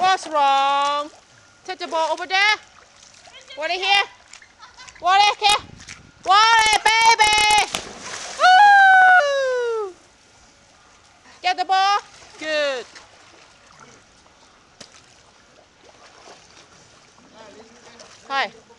What's wrong? Take the ball over there. Wally here. Wally here. Wally, baby. Woo! Get the ball. Good. Hi.